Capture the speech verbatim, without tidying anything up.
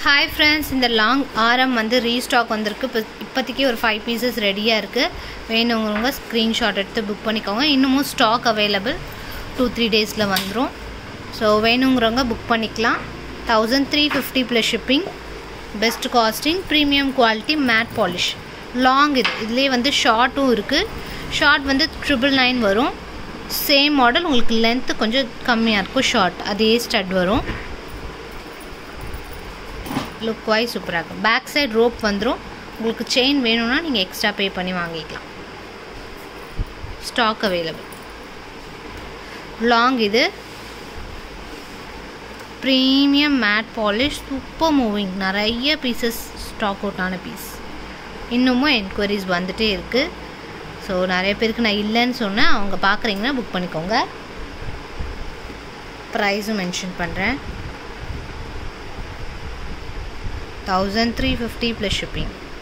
Hi friends, இந்த long ஆரம் வந்து ரீஸ்டாக் வந்திருக்கு. இப்போதைக்கு ஒரு five pieces ரெடியாக இருக்குது. வேணுங்கிறவங்க ஸ்க்ரீன்ஷாட் எடுத்து புக் பண்ணிக்கோங்க. இன்னமும் ஸ்டாக் அவைலபிள் டூ த்ரீ டேஸில் வந்துடும். ஸோ வேணுங்கிறவங்க புக் பண்ணிக்கலாம். Thousand three fifty plus shipping, best casting, premium quality, matte polish. Long இது இதுலேயே வந்து ஷார்ட்டும் இருக்குது. ஷார்ட் வந்து ட்ரிபிள் நைன் வரும். சேம் மாடல், உங்களுக்கு லென்த்து கொஞ்சம் கம்மியாக இருக்கும். ஷார்ட் அதே ஸ்டட் வரும். லுக் வைஸ் சூப்பராக இருக்கும். பேக் சைட் ரோப் வந்துடும். உங்களுக்கு செயின் வேணும்னா நீங்கள் எக்ஸ்ட்ரா பே பண்ணி வாங்கிக்கலாம். Stock available. லாங் இது premium matte polish, super moving. நிறைய பீசஸ் ஸ்டாக் அவுட்டான பீஸ். இன்னமும் என்கொயரிஸ் வந்துகிட்டே இருக்குது. ஸோ நிறைய பேருக்கு நான் இல்லைன்னு சொன்னேன். அவங்க பார்க்குறீங்கன்னா புக் பண்ணிக்கோங்க. ப்ரைஸும் மென்ஷன் பண்ணுறேன். Thousand three fifty plus shipping.